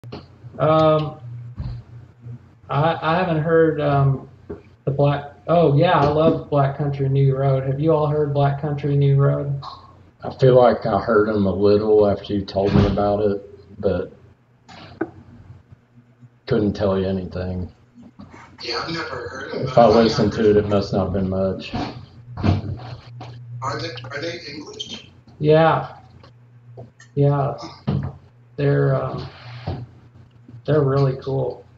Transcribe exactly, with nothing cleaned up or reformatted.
Um, I I haven't heard um, the Black. Oh yeah, I love Black Country New Road. Have you all heard Black Country New Road? I feel like I heard them a little after you told me about it, but couldn't tell you anything. Yeah, I've never heard of it. If I listened to it, it must not have been much. Are they are they English? Yeah, yeah, they're um, they're really cool.